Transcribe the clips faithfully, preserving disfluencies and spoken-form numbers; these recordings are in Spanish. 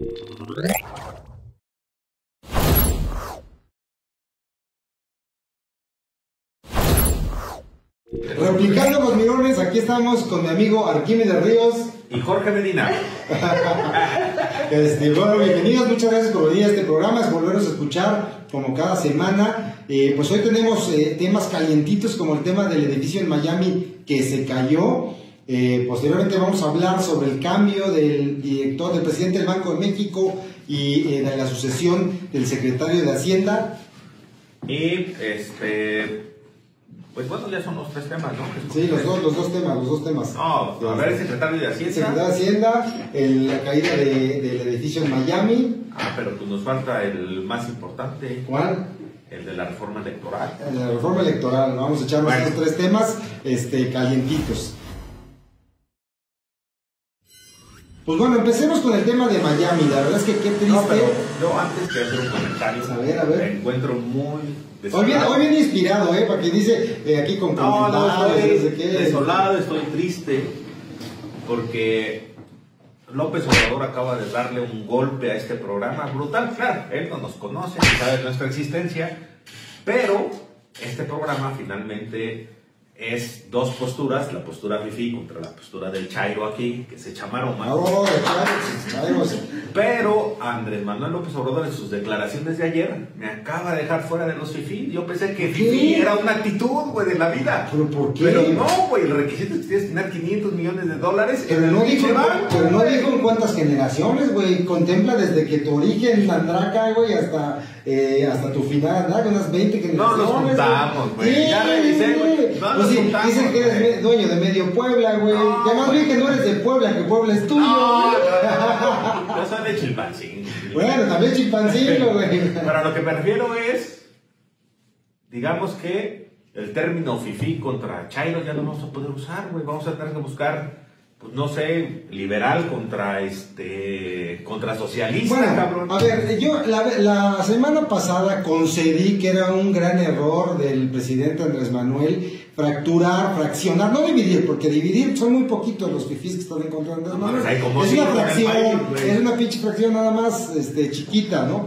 Replicando los mirones, aquí estamos con mi amigo Arquímedes Ríos y Jorge Medina. Este, bueno, bienvenidos, muchas gracias por venir a este programa, es volvernos a escuchar como cada semana. Eh, pues hoy tenemos eh, temas calientitos como el tema del edificio en Miami que se cayó. Eh, posteriormente vamos a hablar sobre el cambio del director, del presidente del Banco de México y eh, de la sucesión del secretario de Hacienda. Y este... Pues bueno, ya son los tres temas, ¿no? Sí, los dos, los dos temas, los dos temas. No, a ver, el secretario de Hacienda. Secretario de Hacienda, el, la caída de, del edificio en Miami. Ah, pero pues nos falta el más importante. ¿Cuál? El de la reforma electoral. El de la reforma electoral, vamos a echar bueno. Estos tres temas este, calientitos. Pues bueno, empecemos con el tema de Miami. La verdad es que qué triste. No, pero yo antes de hacer un comentario, a ver, a ver. me encuentro muy desolado. Hoy viene, hoy viene inspirado, ¿eh? Para que dice eh, aquí con no, no, estoy no sé qué. desolado, estoy triste, porque López Obrador acaba de darle un golpe a este programa brutal. Claro, él no nos conoce, ni sabe de nuestra existencia, pero este programa finalmente es dos posturas, la postura fifí contra la postura del Chairo aquí, que se echa maroma. Oh, Chairo, pero Andrés Manuel López Obrador en sus declaraciones de ayer me acaba de dejar fuera de los fifí. Yo pensé que fifí era una actitud, güey, de la vida. ¿Pero por qué? Pero no, güey, el requisito es que tienes que tener quinientos millones de dólares. Pero no dijo, pero no dijo en cuántas generaciones, güey. Contempla desde que tu origen Andraca, güey, hasta, eh, hasta tu final, ¿verdad? Unas veinte generaciones. No nos juntamos, güey. Sí, ya revisé, güey. No pues sí, dicen que eres dueño de medio Puebla, güey. No, ya más bien que no eres de Puebla, que Puebla es tuyo. No, yo soy de Chilpancingo. Bueno, también Chilpancingo, güey. Pero lo que me refiero es, digamos que el término fifí contra Chairo ya no vamos a poder usar, güey. Vamos a tener que buscar, pues no sé, liberal contra este, contra socialista, bueno, cabrón. A ver, yo la, la semana pasada concedí que era un gran error del presidente Andrés Manuel fracturar, fraccionar, no dividir, porque dividir son muy poquitos los fifís que están en contra de Andrés Manuel. No, es una fracción, país, es una pinche fracción nada más este, chiquita, ¿no?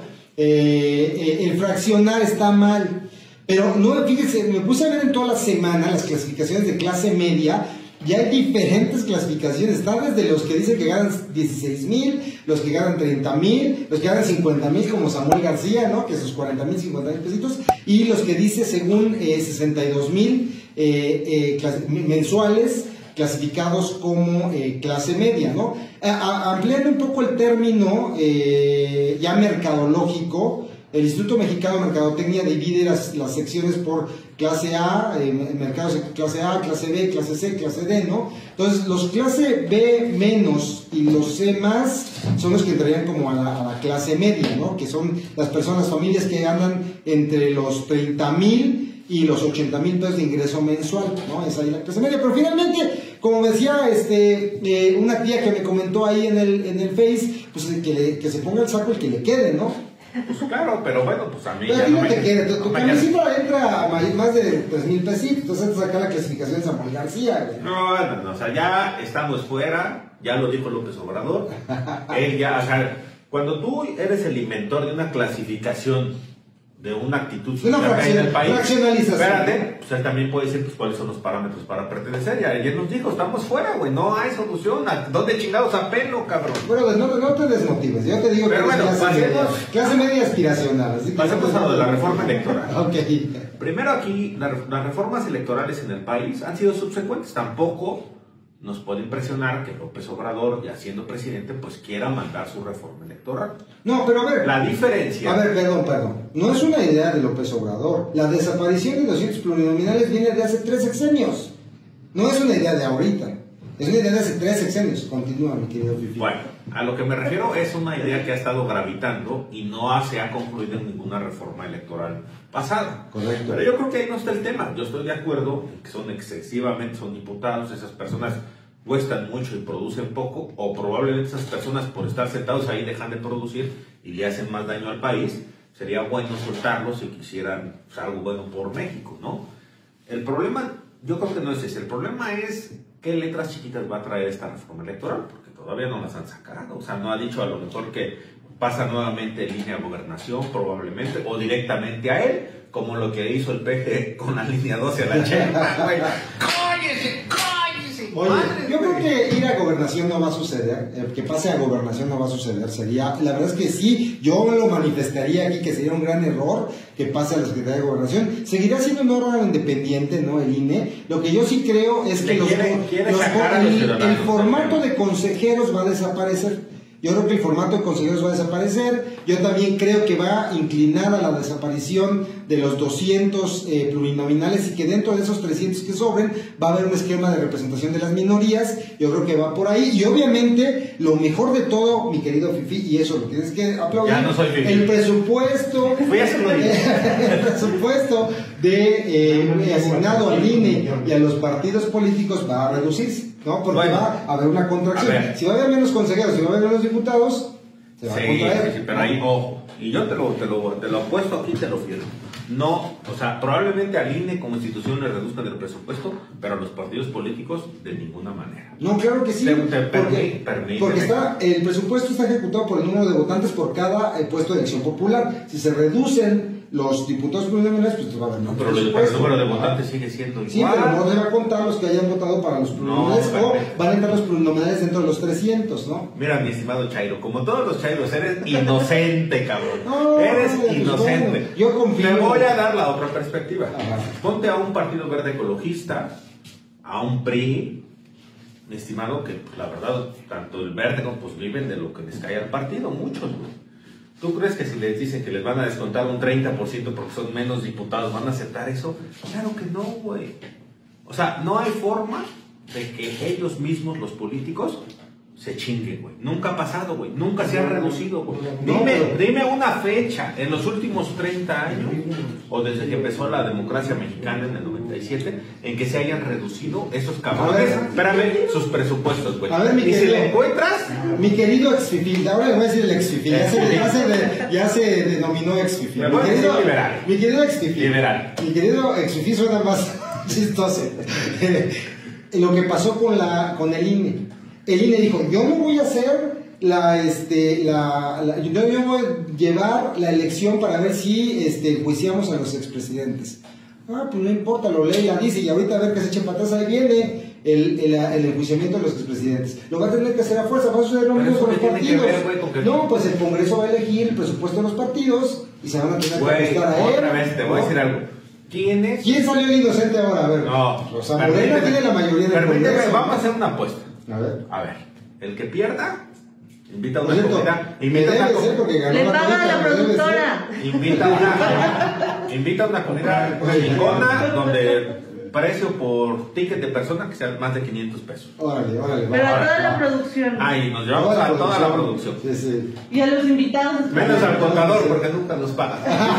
Eh, eh, el fraccionar está mal, pero no, fíjense, me puse a ver en toda la semana las clasificaciones de clase media. Y hay diferentes clasificaciones, están desde los que dicen que ganan dieciséis mil, los que ganan treinta mil, los que ganan cincuenta mil como Samuel García, ¿no? Que sus cuarenta mil, cincuenta mil pesitos, y los que dice según eh, sesenta y dos mil eh, eh, mensuales clasificados como eh, clase media, ¿no? A, a, ampliando un poco el término eh, ya mercadológico, el Instituto Mexicano de Mercadotecnia divide las, las secciones por clase A, eh, mercados clase A, clase B, clase C, clase D, ¿no? Entonces, los clase B menos y los C más son los que entrarían como a la, a la clase media, ¿no? Que son las personas, familias que ganan entre los treinta mil y los ochenta mil pesos de ingreso mensual, ¿no? Esa es la clase media. Pero finalmente, como me decía este, eh, una tía que me comentó ahí en el, en el Face, pues que, le, que se ponga el saco el que le quede, ¿no? Pues claro, pero bueno, pues a mí pero ya no no me... te queda, tu, no tu me camisita entra a más de tres mil pesitos, entonces te saca la clasificación de Samuel García, güey. No, no, no, o sea, ya estamos fuera, ya lo dijo López Obrador, él ya, o sea, cuando tú eres el inventor de una clasificación, de una actitud social que hay en el país, espérate, pues él también puede decir pues cuáles son los parámetros para pertenecer, y ayer nos dijo, estamos fuera, güey, no hay solución, ¿dónde chingados apelo, cabrón? Bueno, no, no te desmotives, yo te digo pero que bueno, es clase, pasemos, media, clase media aspiracional. Así que pasemos a lo de la reforma electoral. Okay. Primero aquí, la, las reformas electorales en el país han sido subsecuentes, tampoco nos puede impresionar que López Obrador, ya siendo presidente, pues quiera mandar su reforma electoral. No, pero a ver. La diferencia... A ver, perdón, perdón. No es una idea de López Obrador. La desaparición de los cientos plurinominales viene de hace tres sexenios. No es una idea de ahorita. Es una idea de hace tres sexenios. Continúa, mi querido Fifi. Bueno, a lo que me refiero es una idea que ha estado gravitando y no se ha concluido en ninguna reforma electoral pasada. Correcto. Pero yo creo que ahí no está el tema. Yo estoy de acuerdo en que son excesivamente, son diputados, esas personas cuestan mucho y producen poco, o probablemente esas personas por estar sentados ahí dejan de producir y le hacen más daño al país. Sería bueno soltarlos si quisieran pues, algo bueno por México, ¿no? El problema, yo creo que no es ese. El problema es qué letras chiquitas va a traer esta reforma electoral, porque todavía no las han sacado. O sea, no ha dicho a lo mejor que pasa nuevamente en línea a gobernación, probablemente, o directamente a él, como lo que hizo el P G con la línea doce a la Chema, güey. ¡Cállese, cállese! Oye, madre, yo creo güey. que ir a gobernación no va a suceder, eh, que pase a gobernación no va a suceder, sería, la verdad es que sí, yo lo manifestaría aquí que sería un gran error que pase a la Secretaría de Gobernación, seguirá siendo un órgano independiente, ¿no? El I N E, lo que yo sí creo es que Le los, quiere- quiere los- sacar a los el, ciudadanos el formato también. de consejeros va a desaparecer. Yo creo que el formato de consejeros va a desaparecer. Yo también creo que va a inclinar a la desaparición de los doscientos eh, plurinominales y que dentro de esos trescientos que sobren va a haber un esquema de representación de las minorías. Yo creo que va por ahí. Y obviamente lo mejor de todo, mi querido Fifi, y eso lo tienes que aplaudir, Ya no soy Fifi. el presupuesto, Fui excluido. el presupuesto de eh, asignado al I N E y a los partidos políticos va a reducirse. ¿No? Porque Bueno, va a haber una contracción. a ver. Si va a haber menos consejeros, si va a haber menos diputados, se va Sí, a contraer. sí, sí, pero ahí, ojo, y yo te lo, te lo, te lo apuesto aquí, te lo firmo. No, o sea, probablemente al I N E como institución le reduzcan el presupuesto, pero a los partidos políticos de ninguna manera. No, claro que sí. Te- te porque, permí- permíteme. porque está, el presupuesto está ejecutado por el número de votantes por cada eh, puesto de elección popular. Si se reducen los diputados plurinominales, pues va a haber No, más pero el, el presupuesto. número de votantes sigue siendo igual. Sí, pero no se va a contar los que hayan votado para los plurinominales No, o perfecto. van a entrar los plurinominales dentro de los trescientos, ¿no? Mira, mi estimado Chairo, como todos los Chairos, eres inocente, cabrón. No, eres pues inocente. bueno, yo confío. Te voy a dar la otra perspectiva. Ajá. Ponte a un partido verde ecologista, a un P R I, mi estimado, que pues, la verdad, tanto el verde como pues viven de lo que les cae al partido, muchos, güey. ¿Tú crees que si les dicen que les van a descontar un treinta por ciento porque son menos diputados, van a aceptar eso? Claro que no, güey. O sea, no hay forma de que ellos mismos, los políticos, se chinguen, güey. Nunca ha pasado, güey. Nunca se ha reducido, güey. No, Dime, pero- dime una fecha en los últimos treinta años, o desde que empezó la democracia mexicana en el noventa y siete, en que se hayan reducido esos cabrones, A ver. espérame, sus presupuestos, güey. A ver, mi y si querido- le encuentras, Mi querido ex-fifil, ahora le voy a decir el ex-fifil, ya se, ya se, de- ya se denominó ex-fifil. Me Mi voy a decir querido, liberal. mi querido ex-fifil, Liberal. mi querido ex-fifil suena más chistoso. Lo que pasó con, la, con el I N E. El I N E dijo, yo no voy a hacer la, este, la, la- yo, yo voy a llevar la elección para ver si este, juiciamos a los expresidentes. Ah, pues no importa, lo lee, la dice, y ahorita a ver que se echen para atrás, ahí viene el, el, el enjuiciamiento de los expresidentes. Lo va a tener que hacer a fuerza, va a suceder lo Pero mismo eso con los qué tiene que partidos. ver, güey, con que- No, pues el Congreso va a elegir el presupuesto de los partidos y se van a tener que güey, ajustar a él. otra vez te voy a ¿no? decir algo. ¿Quién es? ¿Quién salió el inocente ahora? A ver. No, o sea, Morena tiene la mayoría del permíteme, Congreso. vamos a hacer una apuesta. A ver. A ver, el que pierda, invita a Por una cierto, comida. Invita a una debe ser comida. porque ganó Le la paga cuenta, la pero debe ser. productora. Invita a una, invita a una comida chingona donde precio por ticket de persona que sea más de quinientos pesos. Órale, órale. Pero va, a toda va. la producción. Ahí nos llevamos a toda la producción. Sí, sí. Y a los invitados. Menos al contador porque nunca nos paga.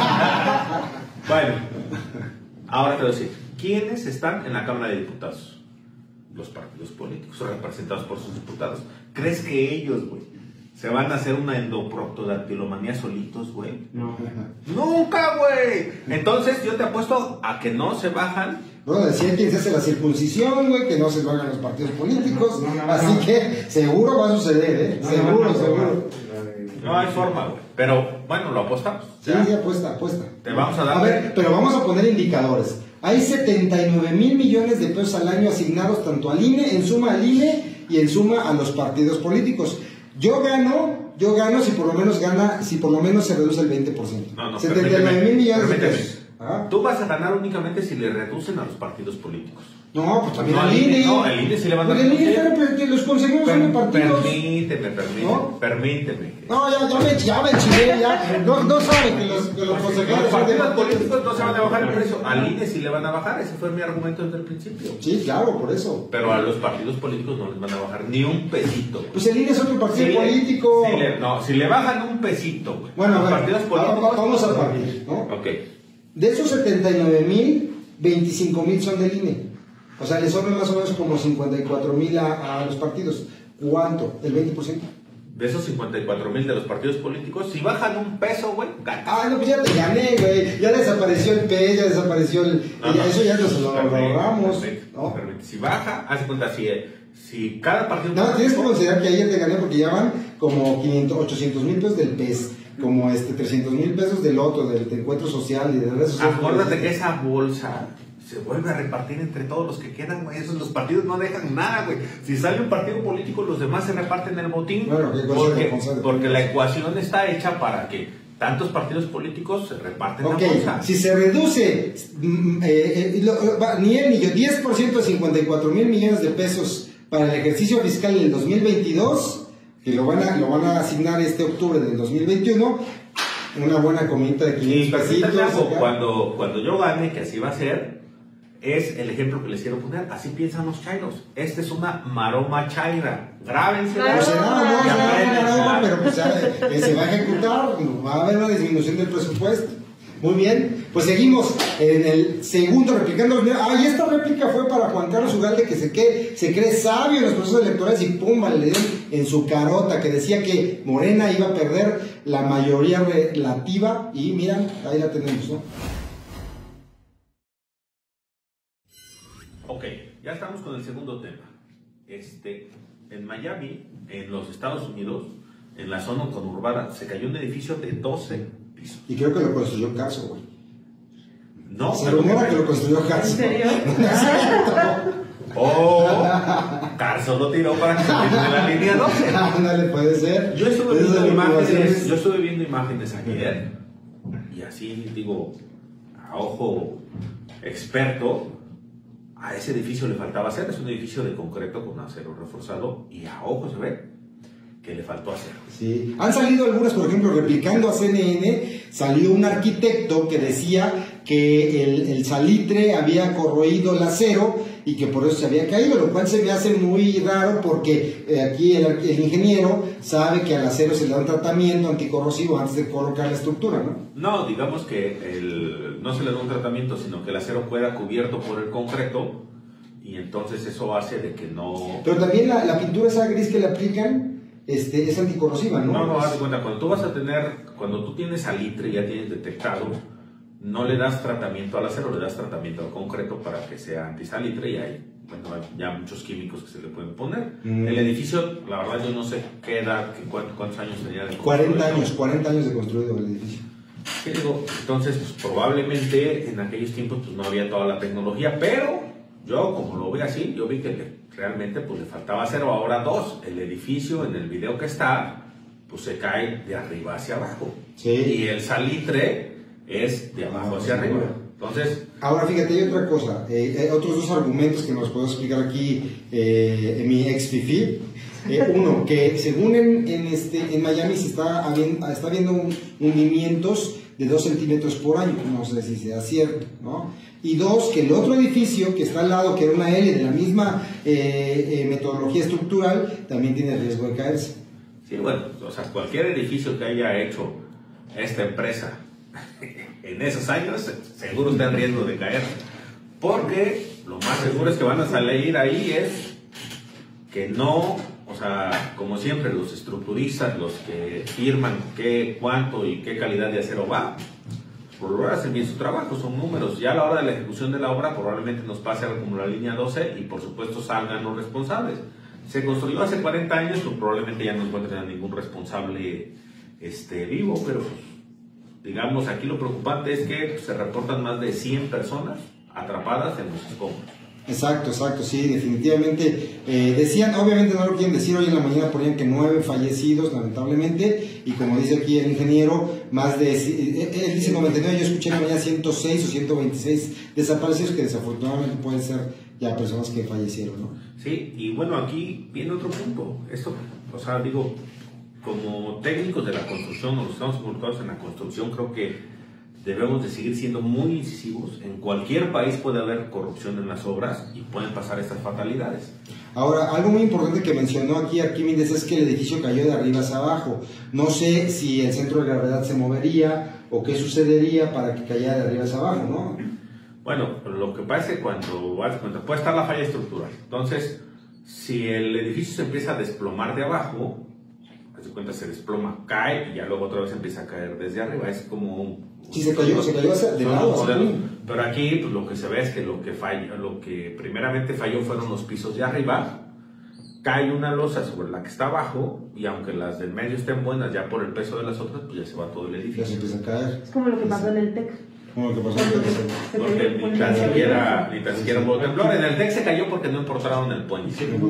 Bueno, ahora te voy a decir, ¿quiénes están en la Cámara de Diputados? Los partidos políticos, representados por sus diputados. ¿Crees que ellos, güey, se van a hacer una endoproctodactilomanía solitos, güey? No. ¡Nunca, güey! Entonces yo te apuesto a que no se bajan. Bueno, decía quien se hace la circuncisión, güey, que no se lo hagan los partidos políticos. Así que seguro va a suceder, ¿eh? Seguro, seguro. No hay forma, güey. Pero, bueno, lo apostamos. Sí, ¿ya? sí, apuesta, apuesta. Te vamos a dar- A ver, pero vamos a poner indicadores. Hay setenta y nueve mil millones de pesos al año asignados tanto al I N E, en suma al I N E y en suma a los partidos políticos. Yo gano, yo gano si por lo menos gana, si por lo menos se reduce el veinte por ciento. No, no, setenta y nueve mil millones de permíteme. pesos. ¿Ah? Tú vas a ganar únicamente si le reducen a los partidos políticos. No, pues también No, al al I N E. I N E, no, al I N E sí le van a Porque el I N E reducir. está- que los consejeros son de Per- partidos. Permíteme, permíteme, ¿No? permíteme. No, ya, ya me, ya me chilé, ya. No, no saben que los, que los consejeros Los son de partidos partidos. políticos no se van a bajar el precio. Al I N E sí le van a bajar. Ese fue mi argumento desde el principio. Sí, claro, por eso. Pero a los partidos políticos no les van a bajar ni un pesito. güey. Pues el I N E es otro partido Si le- político. si le- no, si le bajan un pesito, güey. Bueno, a los ver, partidos va- políticos. va- vamos a partir, ¿no? Ok. De esos setenta y nueve mil, veinticinco mil son del I N E. O sea, le sobran más o menos como cincuenta y cuatro mil a, a los partidos. ¿Cuánto? ¿El veinte por ciento? De esos cincuenta y cuatro mil de los partidos políticos, si bajan un peso, güey, ganas. Ah, no, pues ya te gané, güey. Ya desapareció el P, ya desapareció el... No, ya no. eso ya nos lo Permite, ahorramos, permite, ¿no? permite. Si baja, haz de cuenta, si, si cada partido... No, tienes que considerar que ahí ya te gané porque ya van como quinientos, ochocientos mil pesos del P E S, como este trescientos mil pesos del otro, del encuentro social y de redes sociales. Acuérdate que esa bolsa se vuelve a repartir entre todos los que quedan, güey. Esos los partidos no dejan nada, güey. Si sale un partido político, los demás se reparten el botín. Bueno, porque, porque la ecuación está hecha para que tantos partidos políticos se reparten okay, la bolsa. Si se reduce eh, eh, lo, va, ni él ni yo, diez por ciento de cincuenta y cuatro mil millones de pesos para el ejercicio fiscal del dos mil veintidós, que lo van a, lo van a asignar este octubre del dos mil veintiuno, una buena comida de quinientos pesitos. Cuando, cuando yo gane, que así va a ser, es el ejemplo que les quiero poner. Así piensan los chairos. Esta es una maroma chaira. Grábense. No será, no, será maroma, pero pues ya, eh, se va a ejecutar. Va a haber una disminución del presupuesto. Muy bien, pues seguimos en el segundo replicando. Ah, y esta réplica fue para Juan Carlos Ugalde, que se, que, se cree sabio en los procesos electorales y pumba, le dieron en su carota, que decía que Morena iba a perder la mayoría relativa. Y miran, ahí la tenemos, ¿no? Ok, ya estamos con el segundo tema. Este, en Miami, en los Estados Unidos, en la zona conurbada, se cayó un edificio de doce pisos. Y creo que lo construyó Carso, güey. No, se rumora que lo construyó Carso. ¿En serio? Oh, Carso lo tiró para que se quede en la línea doce. Ándale, puede ser. Yo estuve, viendo imágenes, yo estuve viendo imágenes ayer, y así digo, a ojo experto, a ese edificio le faltaba hacer. Es un edificio de concreto con acero reforzado y a ojo se ve que le faltó hacer. Sí. Han salido algunas, por ejemplo, replicando a C N N, salió un arquitecto que decía que el, el salitre había corroído el acero y que por eso se había caído, lo cual se me hace muy raro porque eh, aquí el, el ingeniero sabe que al acero se le da un tratamiento anticorrosivo antes de colocar la estructura, ¿no? No, digamos que el, no se le da un tratamiento, sino que el acero queda cubierto por el concreto y entonces eso hace de que no... Pero también la, la pintura esa gris que le aplican este, es anticorrosiva, ¿no? No, no, haz de cuenta, cuando tú vas a tener, cuando tú tienes salitre, ya tienes detectado, no le das tratamiento al acero, le das tratamiento al concreto para que sea antisalitre y hay, bueno, hay ya muchos químicos que se le pueden poner. Mm. El edificio, la verdad yo no sé qué edad, qué, cuántos, cuántos años tenía de cuarenta años, cuarenta años de construido el edificio. ¿Qué digo? Entonces, pues, probablemente en aquellos tiempos pues, no había toda la tecnología, pero yo, como lo veo así, yo vi que le, realmente pues, le faltaba acero. Ahora dos, el edificio en el video que está, pues se cae de arriba hacia abajo. Sí. Y el salitre es de abajo hacia arriba. Entonces, ahora fíjate, hay otra cosa, eh, hay otros dos argumentos que nos puedo explicar aquí eh, en mi ex fifi. Eh, uno, que según en, en, este, en Miami se está habiendo, está habiendo un, hundimientos de dos centímetros por año, no sé si sea cierto, ¿no? Y dos, que el otro edificio que está al lado, que era una L de la misma eh, eh, metodología estructural, también tiene riesgo de caerse. Sí, bueno, o sea, cualquier edificio que haya hecho esta empresa en esos años, seguro está en riesgo de caer, porque lo más seguro es que van a salir ahí es que no, o sea, como siempre, los estructuristas, los que firman qué, cuánto y qué calidad de acero va, por lo menos hacen bien su trabajo, son números. Ya a la hora de la ejecución de la obra probablemente nos pase algo como la línea doce y por supuesto salgan los responsables. Se construyó hace cuarenta años, pues probablemente ya no encuentren a ningún responsable este, vivo, pero pues, digamos, aquí lo preocupante es que se reportan más de cien personas atrapadas en los escombros. Exacto, exacto, sí, definitivamente. Eh, decían, obviamente no lo quieren decir, hoy en la mañana ponían que nueve fallecidos, lamentablemente, y como dice aquí el ingeniero, más de, él dice noventa y nueve, yo escuché en la mañana ciento seis o ciento veintiséis desaparecidos, que desafortunadamente pueden ser ya personas que fallecieron, ¿no? Sí, y bueno, aquí viene otro punto. Esto, o sea, digo, como técnicos de la construcción, o los que estamos involucrados en la construcción, creo que debemos de seguir siendo muy incisivos. En cualquier país puede haber corrupción en las obras y pueden pasar estas fatalidades. Ahora, algo muy importante que mencionó aquí Arquímedes es que el edificio cayó de arriba hacia abajo. No sé si el centro de gravedad se movería o qué sucedería para que cayera de arriba hacia abajo, ¿no? Bueno, lo que pasa es que cuando, cuando puede estar la falla estructural. Entonces, si el edificio se empieza a desplomar de abajo, haz de cuenta, se desploma, cae y ya luego otra vez empieza a caer desde arriba. Es como un... Sí, se cayó, se cayó hacia, de lado, hacia arriba. Pero aquí pues, lo que se ve es que lo que falló, lo que primeramente falló fueron los pisos de arriba cae una losa sobre la que está abajo y aunque las del medio estén buenas ya por el peso de las otras, pues ya se va todo el edificio. Ya se empieza a caer. Es como lo que pasó en el TEC. Como lo que pasó en el TEC. Porque ni tan siquiera, ni tan siquiera hubo temblor. En el TEC se cayó porque no importaron el puente.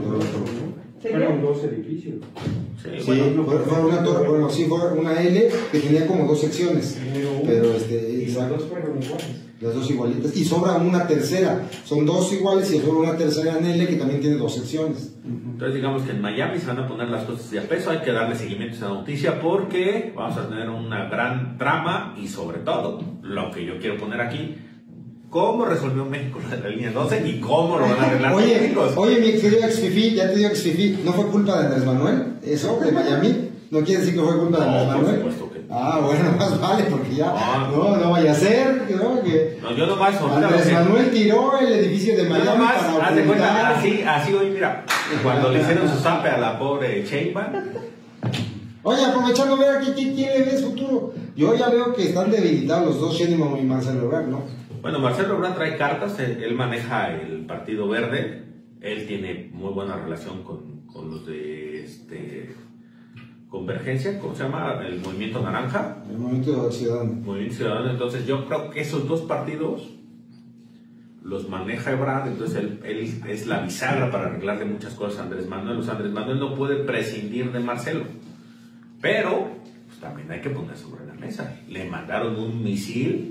Fueron dos edificios. Sí, Sí, bueno, fue, fue una torre, bueno, sí, fue una L que tenía como dos secciones. Pero este, Y las exacto. dos fueron iguales. Las dos igualitas. Y sobra una tercera. Son dos iguales y sobra una tercera en L que también tiene dos secciones. entonces digamos que en Miami se van a poner las cosas de a peso, hay que darle seguimiento a esa noticia porque vamos a tener una gran trama y sobre todo, lo que yo quiero poner aquí, cómo resolvió México la línea doce y cómo lo van a arreglar los Oye, gringos. oye, mi querido ex Fifi, ya te digo ex Fifi, ¿no fue culpa de Andrés Manuel? ¿Eso de Miami? ¿No quiere decir que fue culpa de No, Andrés por Manuel? supuesto que no. Ah, bueno, más vale, porque ya. Ah. No, no vaya a ser, ¿no? Que No, yo nomás ahorita Andrés lo que- Manuel tiró el edificio de yo Miami nomás, para haz de cuenta, ocultar. así, así hoy, mira, cuando le hicieron su zape a la pobre Sheinbaum, Oye, aprovechando, ver aquí quién, quién le ves futuro. Yo ya veo que están debilitados los dos, Sheinbaum y Marcelo Ebrard, ¿no? bueno, Marcelo Ebrard trae cartas, él, él maneja el Partido Verde, él tiene muy buena relación con, con los de este, Convergencia, ¿cómo se llama? El Movimiento Naranja, El Movimiento Ciudadano. Movimiento Ciudadano, entonces yo creo que esos dos partidos los maneja Ebrard, entonces él, él es la bisagra para arreglarle muchas cosas a Andrés Manuel, o sea, Andrés Manuel no puede prescindir de Marcelo, pero pues, también hay que poner sobre la mesa, le mandaron un misil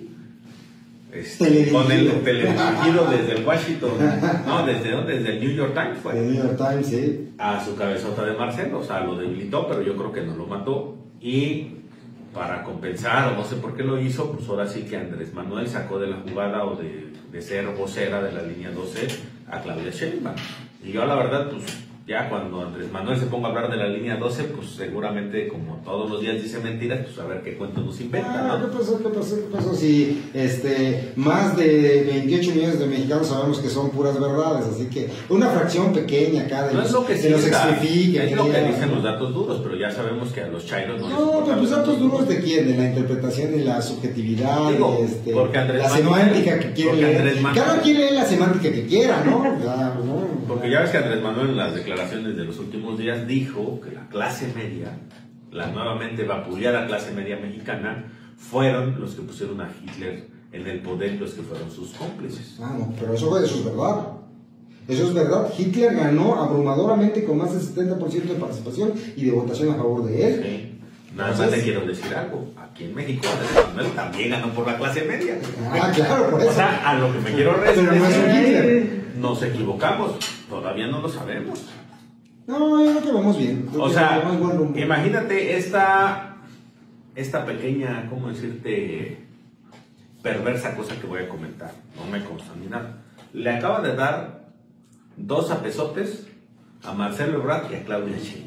este, Teledirigido. con el teledirigido desde el Washington, no, ¿desde dónde? Desde el New York Times fue El New York Times, sí. a su cabezota de Marcelo, o sea, lo debilitó, pero yo creo que no lo mató. Y para compensar, o no sé por qué lo hizo, pues ahora sí que Andrés Manuel sacó de la jugada o de, de ser vocera de la línea doce a Claudia Sheinbaum. Y yo la verdad, pues ya cuando Andrés Manuel se ponga a hablar de la línea doce, pues seguramente como todos los días dice mentiras, pues a ver qué cuento nos inventa, Ah, ¿no? ¿qué pasó? ¿Qué pasó? ¿Qué pasó? Si este, más de veintiocho millones de mexicanos sabemos que son puras verdades, así que una fracción pequeña acá de No los, es lo que de los sienta, ex-fifí que es lo que querían- dicen los datos duros, pero ya sabemos que a los chairos no les No, importan pero pues los datos duros de quién, de la interpretación y la subjetividad, Digo, de, este, porque Andrés la Manuel- semántica que quiere porque leer. Andrés Manuel- Cada quien lee la semántica que quiera, ¿no? Ya, ¿no? Porque ya ves que Andrés Manuel en las declaraciones de los últimos días dijo que la clase media, la nuevamente vapuleada clase media mexicana, fueron los que pusieron a Hitler en el poder y los que fueron sus cómplices. Ah, no, pero eso, eso es verdad. Eso es verdad. Hitler ganó abrumadoramente con más del setenta por ciento de participación y de votación a favor de él. Sí. Nada más te quiero decir algo. Aquí en México Andrés Manuel también ganó por la clase media. Ah, claro, por eso. O sea, a lo que me quiero Pero no es un referir, Hitler. nos equivocamos. Todavía no lo sabemos. No, yo creo que vamos bien. Creo O que sea, vamos buen rumbo. imagínate esta, esta pequeña, ¿cómo decirte? Perversa cosa que voy a comentar. No me consta ni nada. Le acaba de dar dos apesotes a Marcelo Ebrard y a Claudia Sheinbaum.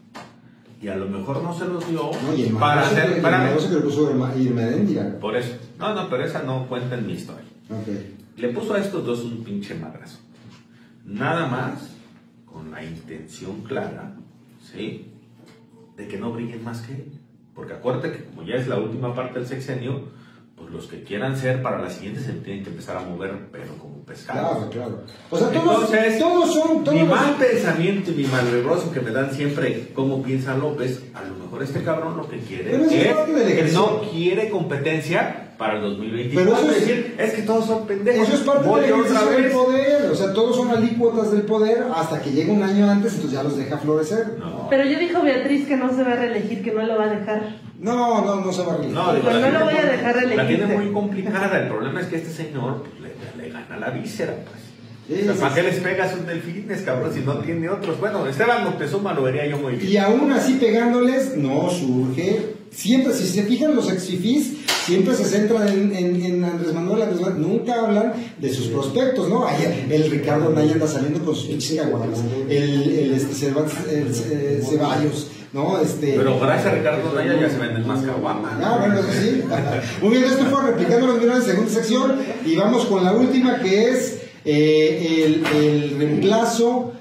Y a lo mejor no se los dio No, y el para madrazo hacer... que- para- el madrazo que le puso Irma- Irma Heréndira. Por eso. No, no, pero esa no cuenta en mi historia. Ok. Le puso a estos dos un pinche madrazo. Nada más con la intención clara, ¿sí? De que no brillen más que él. Porque acuérdate que como ya es la última parte del sexenio, pues los que quieran ser para la siguiente se tienen que empezar a mover, pero como pescados. Claro, claro. O sea, todos, Entonces, todos son. Todos mi los- mal pensamiento y mi malvibroso que me dan siempre cómo piensa López, a lo mejor este cabrón lo que quiere Pero eso es es parte del que ejercicio. no quiere competencia para el dos mil veinticuatro. Pero eso es- es decir, es que todos son pendejos. Eso es parte Voy del otra ejercicio del vez. poder. O sea, todos son alícuotas del poder hasta que llega un año antes, entonces ya los deja florecer. No, Pero yo dijo Beatriz que no se va a reelegir, que no lo va a dejar. No, no, no se va a realizar. no, digo, Pues la no lo tiene voy a muy- dejar La elegirse. tiene muy complicada. El problema es que este señor pues, le, le gana la víscera, pues. Sí, O sea, sí, ¿para sí. qué les pegas un delfines, cabrón, si no tiene otros? Bueno, Esteban Moctezuma lo vería yo muy bien. Y aún así pegándoles, no surge. Siempre, si se fijan los ex-fifís, siempre se centran en, en, en Andrés Manuel, Andrés Manuel, nunca hablan de sus prospectos, ¿no? Ahí el Ricardo Anaya anda saliendo con sus pinches caguamas, el, el este, Cervantes, el, eh, Ceballos, ¿no? Este, Pero gracias a Ricardo Naya ya se venden más caguamas. Ah, bueno, eso sí. Muy bien, esto fue Replicando los Millones, segunda sección, y vamos con la última que es eh, el, el reemplazo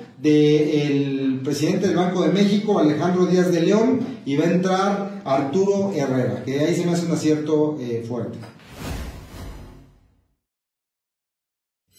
del presidente del Banco de México, Alejandro Díaz de León, y va a entrar Arturo Herrera, que ahí se me hace un acierto eh, fuerte.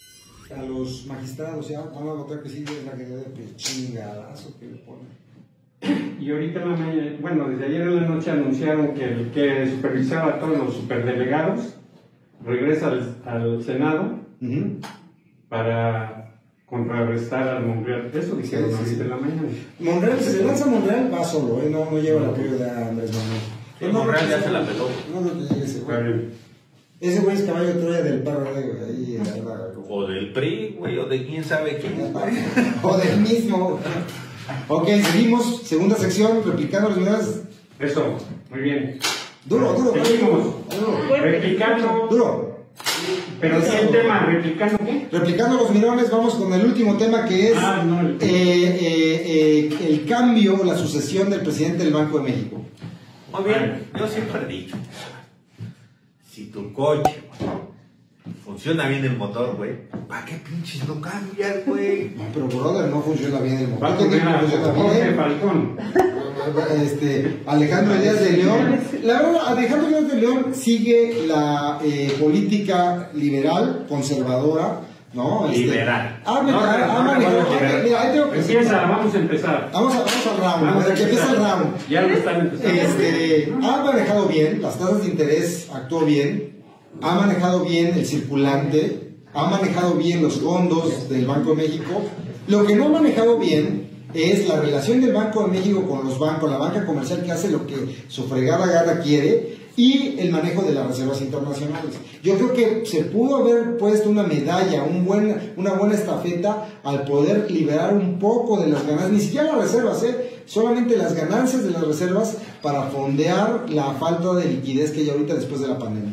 a los magistrados, ya van a votar que sí, es la cantidad de chingadazo que le ponen. Y ahorita en la mañana, bueno, desde ayer en la noche anunciaron que el que supervisaba a todos los superdelegados regresa al, al Senado uh-huh. para contrarrestar al Monreal. Eso dijeron sí, ahorita sí. en la mañana. Monreal, si se lanza Monreal, va solo, ¿eh? no, no lleva el apoyo de Andrés Manuel. Sí, no, Monreal ya se la peló. No creo que llegue ese güey. Ese güey es caballo de Troya del P R D, güey. Ahí, o del P R I, güey, o de quién sabe quién. O del mismo. Ok, seguimos. Segunda sección, replicando las medidas. Eso, muy bien. Duro, duro, seguimos. Duro. Replicando. Duro. Pero sí el tema, replicando qué? Replicando los mirones, vamos con el último tema que es ah, no, el... Eh, eh, eh, el cambio, la sucesión del presidente del Banco de México. Muy bien, yo siempre he dicho, si tu coche funciona bien el motor, güey, ¿para qué pinches lo cambias, güey? No, pero brother, no funciona bien el motor. ¿Qué funciona bien? Falcón. Este, Alejandro Díaz de León. La verdad, Alejandro Díaz de León sigue la eh, política liberal, conservadora, ¿no? Este, liberal. Ah, no, ah, no, ah, no, mira, ahí tengo que empieza, vamos a empezar. Vamos, a, vamos al round, vamos a que empieza el round. Ya lo están empezando. Este, ha manejado bien, las tasas de interés actuó bien, ha manejado bien el circulante, ha manejado bien los fondos del Banco de México. Lo que no ha manejado bien es la relación del Banco de México con los bancos, la banca comercial que hace lo que su fregada gana quiere, y el manejo de las reservas internacionales. Yo creo que se pudo haber puesto una medalla, un buen, una buena estafeta al poder liberar un poco de las ganancias, ni siquiera las reservas, ¿eh? solamente las ganancias de las reservas para fondear la falta de liquidez que hay ahorita después de la pandemia.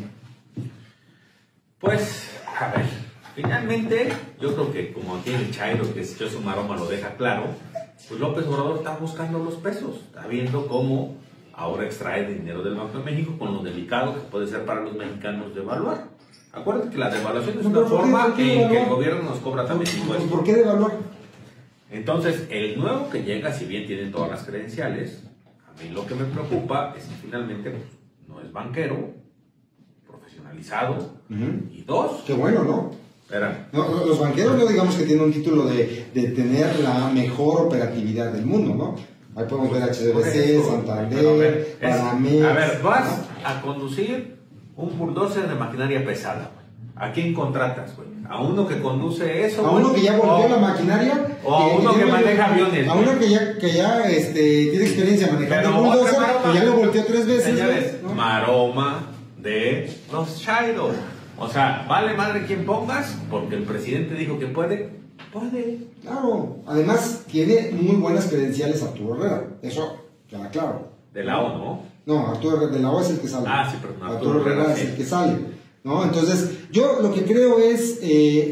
Pues, a ver, finalmente, yo creo que como aquí el Chairo, que es su maroma, lo deja claro, pues López Obrador está buscando los pesos, está viendo cómo ahora extrae dinero del Banco de México con lo delicado que puede ser para los mexicanos devaluar. Acuérdate que la devaluación es una forma en que el gobierno nos cobra también impuestos. ¿Por qué devaluar? Entonces, el nuevo que llega, si bien tiene todas las credenciales, a mí lo que me preocupa es que finalmente pues, no es banquero, profesionalizado, uh-huh. y dos... Qué bueno, ¿no? Espera. No, los banqueros no digamos que tienen un título de, de tener la mejor operatividad del mundo, ¿no? Ahí podemos ver H D B C, Santander, Banamex. A ver, vas a conducir un bulldozer de maquinaria pesada. ¿A quién contratas, güey? ¿A uno que conduce eso? ¿A uno que ya volvió o, la maquinaria? ¿O a uno que, que maneja aviones? A uno que ya, que ya este, tiene experiencia manejando un bulldozer, que ya lo volteó tres veces. Señores, ¿no? Maroma de los Chairo. O sea, vale madre quien pongas, porque el presidente dijo que puede. Puede. Claro, además tiene muy buenas credenciales Arturo Herrera, eso queda claro. De la O, ¿no? No, Arturo Herrera, de la O es el que sale. Ah, sí, pero no, Arturo, Arturo Herrera es el que sale, ¿no? Entonces, yo lo que creo es eh,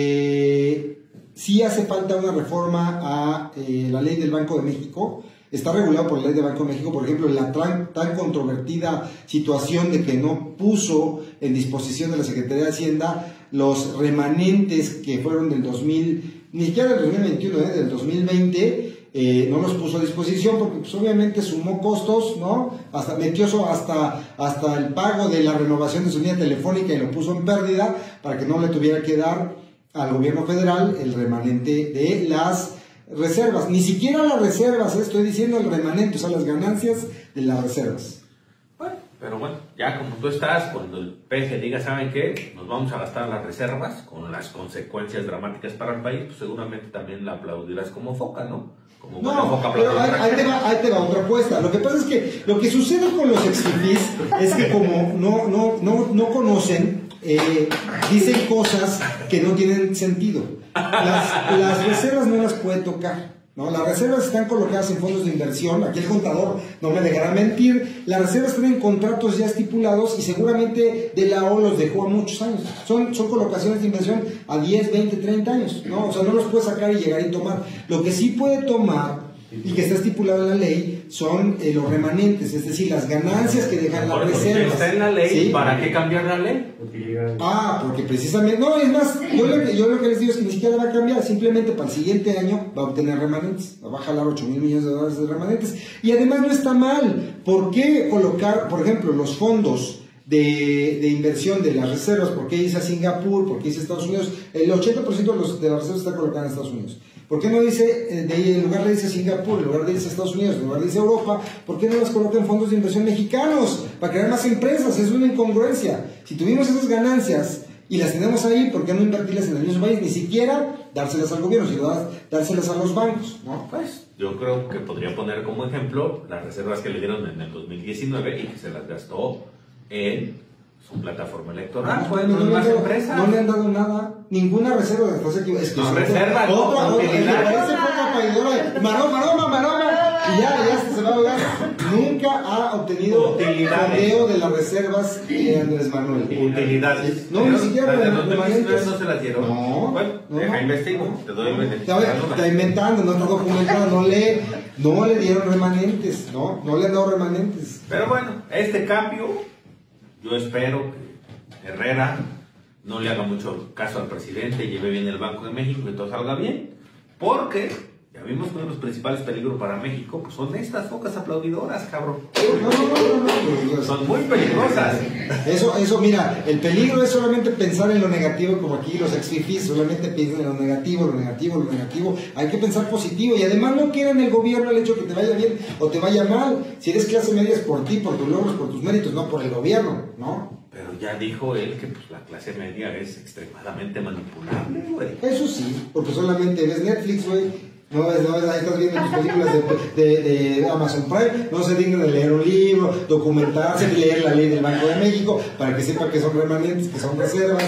que sí hace falta una reforma a eh, la ley del Banco de México. Está regulado por la ley del Banco de México, por ejemplo, la tan, tan controvertida situación de que no puso en disposición de la Secretaría de Hacienda los remanentes que fueron del dos mil, ni siquiera del dos mil veintiuno, ¿eh? del dos mil veinte, eh, no los puso a disposición porque pues, obviamente sumó costos, ¿no? Hasta metió hasta, hasta el pago de la renovación de su línea telefónica y lo puso en pérdida para que no le tuviera que dar al gobierno federal el remanente de las reservas, ni siquiera las reservas, ¿eh? Estoy diciendo el remanente, o sea, las ganancias de las reservas. Bueno, pero bueno, ya como tú estás, cuando el P G diga, ¿saben qué? Nos vamos a gastar las reservas con las consecuencias dramáticas para el país, pues seguramente también la aplaudirás como foca, ¿no? Como no, foca pero ahí, ahí, te va, ahí te va otra apuesta. Lo que pasa es que lo que sucede con los ex-fifís es que como no, no, no, no conocen, eh, dicen cosas que no tienen sentido. Las, las reservas no las puede tocar, ¿no? Las reservas están colocadas en fondos de inversión. Aquí el contador no me dejará mentir. Las reservas tienen contratos ya estipulados y seguramente de la O los dejó a muchos años. Son, son colocaciones de inversión a diez, veinte, treinta años, ¿no? O sea, no los puede sacar y llegar y tomar. Lo que sí puede tomar y que está estipulado en la ley son eh, los remanentes, es decir, las ganancias que dejan las reservas. Está en la ley, ¿sí? ¿Para Porque, qué cambiar la ley? Ah, porque precisamente, no, es más, yo lo, que, yo lo que les digo es que ni siquiera va a cambiar, simplemente para el siguiente año va a obtener remanentes, va a jalar ocho mil millones de dólares de remanentes, y además no está mal. ¿Por qué colocar, por ejemplo, los fondos de, de inversión de las reservas, ¿por qué dice a Singapur? ¿Por qué dice Estados Unidos? El ochenta por ciento de, los, de las reservas está colocada en Estados Unidos. ¿Por qué no dice, de ahí, en lugar de dice Singapur, en lugar de dice Estados Unidos, en lugar de dice Europa, ¿por qué no las coloca en fondos de inversión mexicanos? Para crear más empresas, es una incongruencia. Si tuvimos esas ganancias y las tenemos ahí, ¿por qué no invertirlas en el mismo país? Ni siquiera dárselas al gobierno, sino dárselas a los bancos, ¿no? Pues yo creo que podría poner como ejemplo las reservas que le dieron en el dos mil diecinueve y que se las gastó en su plataforma electoral. Ah, pues, no, no, más no, empresas. No le han dado nada, ninguna reserva de después aquí. Es que no, es reserva, otra, no, otra, no, otra, utilidad. me parece poco paidora. Maroma, maroma, maroma. Y ya, ya se va a ahogar. Nunca ha obtenido fondeo de las reservas de Andrés Manuel. Utilidades. No, ni siquiera de de los remanentes. no se las dieron. No. Bueno, no, deja no. investigo. Te doy el Está, está inventando, no está documentado, no le, no le dieron remanentes, no, no le han dado remanentes. Pero bueno, este cambio, yo espero que Herrera no le haga mucho caso al presidente, lleve bien el Banco de México y todo salga bien, porque ya vimos que uno de los principales peligros para México pues son estas focas aplaudidoras, cabrón. No, no, no, no, no. Son muy peligrosas. Eso, eso, mira, el peligro es solamente pensar en lo negativo, como aquí los ex-fifís solamente piensan en lo negativo, lo negativo, lo negativo. Hay que pensar positivo y además no quieren el gobierno el hecho que te vaya bien o te vaya mal. Si eres clase media es por ti, por tus logros, por tus méritos, no por el gobierno, ¿no? Pero ya dijo él que pues, la clase media es extremadamente manipulable, güey. Eso sí, porque solamente ves Netflix, güey. No ves, no ves, ahí estás viendo tus películas de, de, de Amazon Prime, no se digna de leer un libro, documentarse, leer la ley del Banco de México, para que sepa que son remanentes, que son reservas,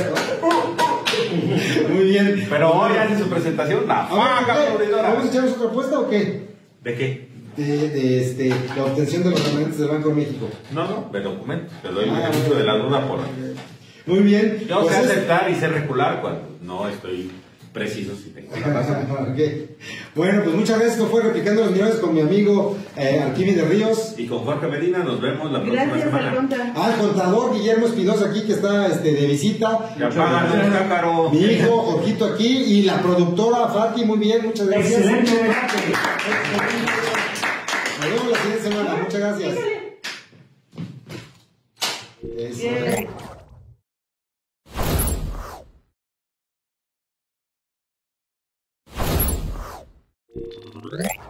¿no? Muy bien. Pero hoy hace su presentación, la faca aplaudidora. ¿Vamos a echarnos otra apuesta o qué? ¿De qué? De, de este, la obtención de los remanentes del Banco de México. No, no, de documento. Te doy el Ah, beneficio de la duda por... Muy bien. Yo pues sé es- aceptar y sé recular cuando no estoy preciso si tengo la razón. Ok. Bueno, pues muchas gracias. Esto fue Replicando las Miradas con mi amigo eh, Arquímedes Ríos. Y con Jorge Medina nos vemos la próxima Gracias, semana. al contra. Al contador Guillermo Espinosa aquí que está este, de visita. Ya pagan, cácaro. Mi hijo Jorgito aquí y la productora Fati, muy bien, muchas gracias. Excelente. Nos vemos la siguiente semana, muchas gracias. Eso. Bien.